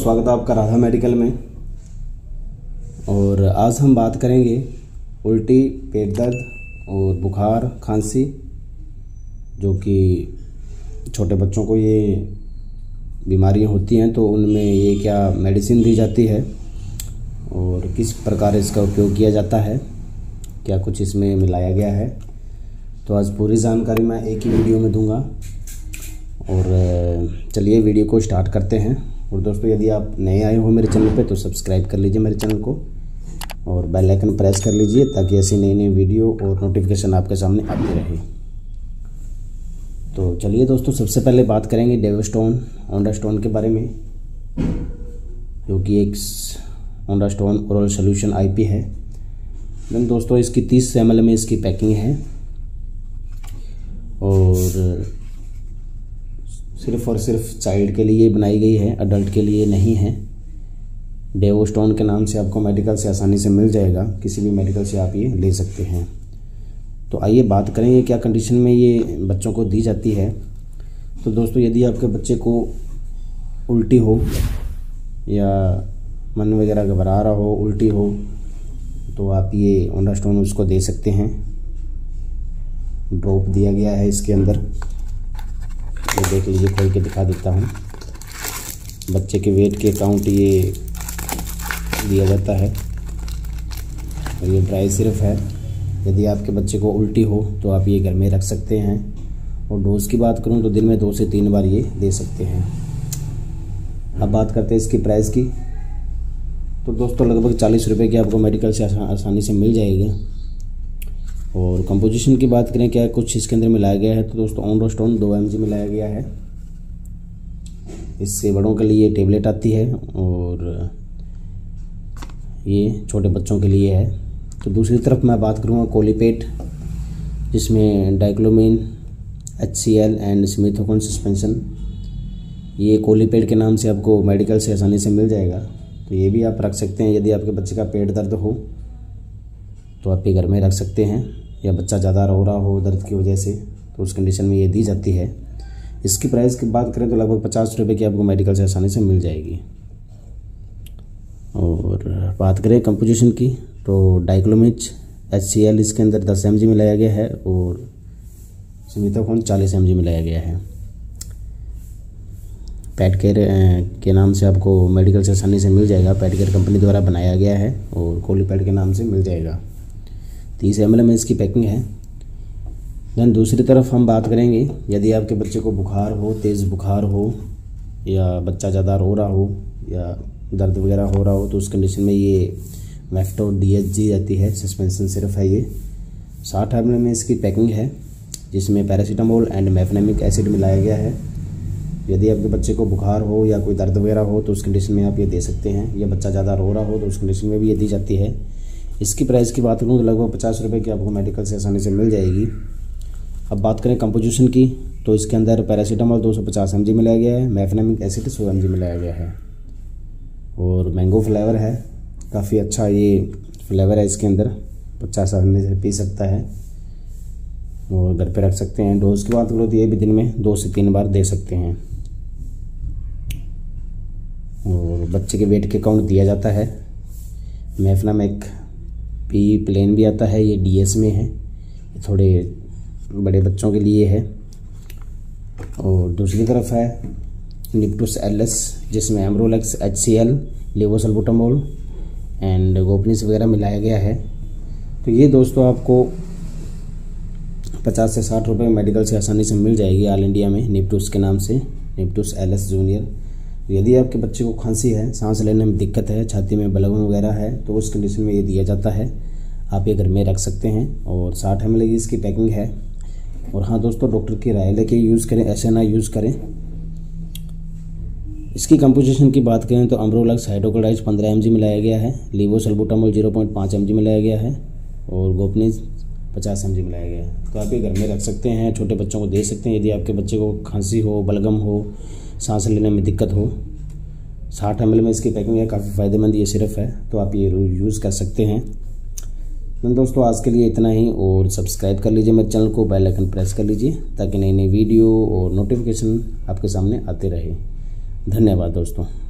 स्वागत है आपका राधा मेडिकल में। और आज हम बात करेंगे उल्टी, पेट दर्द और बुखार, खांसी, जो कि छोटे बच्चों को ये बीमारियां होती हैं तो उनमें ये क्या मेडिसिन दी जाती है और किस प्रकार इसका उपयोग किया जाता है, क्या कुछ इसमें मिलाया गया है। तो आज पूरी जानकारी मैं एक ही वीडियो में दूंगा। और चलिए वीडियो को स्टार्ट करते हैं। और दोस्तों, यदि आप नए आए हो मेरे चैनल पे तो सब्सक्राइब कर लीजिए मेरे चैनल को और बेल आइकन प्रेस कर लीजिए ताकि ऐसी नई नई वीडियो और नोटिफिकेशन आपके सामने आती रहे। तो चलिए दोस्तों, सबसे पहले बात करेंगे डेवास्टोन ओंडास्टोन के बारे में, जो कि एक ओंडास्टोन ओरल सोल्यूशन आईपी है। देन दोस्तों, इसकी 30 ml में इसकी पैकिंग है और सिर्फ और सिर्फ चाइल्ड के लिए बनाई गई है, अडल्ट के लिए नहीं है। डेवास्टोन के नाम से आपको मेडिकल से आसानी से मिल जाएगा, किसी भी मेडिकल से आप ये ले सकते हैं। तो आइए बात करेंगे क्या कंडीशन में ये बच्चों को दी जाती है। तो दोस्तों, यदि आपके बच्चे को उल्टी हो या मन वगैरह घबरा रहा हो, उल्टी हो, तो आप ये ओंडास्टोन उसको दे सकते हैं। ड्रॉप दिया गया है इसके अंदर, ये देख लीजिए, खोल के दिखा देता हूँ। बच्चे के वेट के अकाउंट ये दिया जाता है और ये ड्राई सिरप है। यदि आपके बच्चे को उल्टी हो तो आप ये घर में रख सकते हैं। और डोज की बात करूँ तो दिन में 2 से 3 बार ये दे सकते हैं। अब बात करते हैं इसकी प्राइस की। तो दोस्तों, लगभग 40 रुपये की आपको मेडिकल से आसानी से मिल जाएगी। और कंपोजिशन की बात करें क्या कुछ इसके अंदर मिलाया गया है, तो दोस्तों ओंडास्टोन 2 mg मिलाया गया है। इससे बड़ों के लिए टेबलेट आती है और ये छोटे बच्चों के लिए है। तो दूसरी तरफ मैं बात करूँगा कोलीपेट, जिसमें dicyclomine, HCl and simethicone suspension. ये कोलीपेट के नाम से आपको मेडिकल से आसानी से मिल जाएगा। तो ये भी आप रख सकते हैं। यदि आपके बच्चे का पेट दर्द हो तो आप ये घर में रख सकते हैं, या बच्चा ज़्यादा रो रहा हो दर्द की वजह से तो उस कंडीशन में ये दी जाती है। इसकी प्राइस की बात करें तो लगभग 50 रुपये की आपको मेडिकल से आसानी से मिल जाएगी। और बात करें कंपोजिशन की तो डाइक्लोमिच HCl इसके अंदर 10 mg मिलाया गया है और सिमिथोकोन 40 mg मिलाया गया है। पेट केयर के नाम से आपको मेडिकल से आसानी से मिल जाएगा, पेट केयर कंपनी द्वारा बनाया गया है और कोलीपेट के नाम से मिल जाएगा। 30 ml में इसकी पैकिंग है। देन दूसरी तरफ हम बात करेंगे, यदि आपके बच्चे को बुखार हो, तेज़ बुखार हो, या बच्चा ज़्यादा रो रहा हो या दर्द वगैरह हो रहा हो, तो उस कंडीशन में ये मैफ्टो DHG आती है, सस्पेंशन सिरप है ये। 60 ml में इसकी पैकिंग है, जिसमें पैरासीटामोल एंड मेफनेमिक एसिड मिलाया गया है। यदि आपके बच्चे को बुखार हो या कोई दर्द वगैरह हो तो उस कंडीशन में आप ये दे सकते हैं, या बच्चा ज़्यादा रो रहा हो तो उस कंडीशन में भी ये दी जाती है। इसकी प्राइस की बात करूँ तो लगभग 50 रुपये की आपको मेडिकल से आसानी से मिल जाएगी। अब बात करें कंपोजिशन की, तो इसके अंदर पैरासीटामोल 250 mg मिलाया गया है, मेफनेमिक एसिड 100 mg मिलाया गया है और मैंगो फ्लेवर है। काफ़ी अच्छा ये फ्लेवर है इसके अंदर, बच्चा आसानी से पी सकता है और घर पे रख सकते हैं। डोज की बात करो तो ये भी दिन में 2 से 3 बार दे सकते हैं। और बच्चे के वेट के अकाउंट दिया जाता है। मेफनेमिक पी प्लेन भी आता है, ये DS में है, ये थोड़े बड़े बच्चों के लिए है। और दूसरी तरफ है निप्टूस LS, जिसमें एम्ब्रोलेक्स, HCl, लेवोसल्बुटामोल एंड गोपनीस वगैरह मिलाया गया है। तो ये दोस्तों आपको 50 से 60 रुपये मेडिकल से आसानी से मिल जाएगी ऑल इंडिया में, निप्टूस के नाम से, निप्टूस LS जूनियर। यदि आपके बच्चे को खांसी है, सांस लेने में दिक्कत है, छाती में बलगम वगैरह है, तो उस कंडीशन में ये दिया जाता है। आप ये घर में रख सकते हैं और 60 ml की इसकी पैकिंग है। और हाँ दोस्तों, डॉक्टर की राय लेके यूज़ करें, ऐसे ना यूज़ करें। इसकी कंपोजिशन की बात करें तो अम्ब्रोलेक्स हाइड्रोक्लोराइड 15 mg मिलाया गया है, लेवोसल्बुटामोल 0.5 mg मिलाया गया है और गोपनीस 50 mg मिलाया गया है। तो आप ये घर में रख सकते हैं, छोटे बच्चों को दे सकते हैं। यदि आपके बच्चे को खांसी हो, बलगम हो, सांस लेने में दिक्कत हो, 60 ml में इसकी पैकिंग है, काफ़ी फ़ायदेमंद ये सिरप है, तो आप ये यूज़ कर सकते हैं। तो दोस्तों, आज के लिए इतना ही। और सब्सक्राइब कर लीजिए मेरे चैनल को, बेल आइकन प्रेस कर लीजिए ताकि नई नई वीडियो और नोटिफिकेशन आपके सामने आते रहे। धन्यवाद दोस्तों।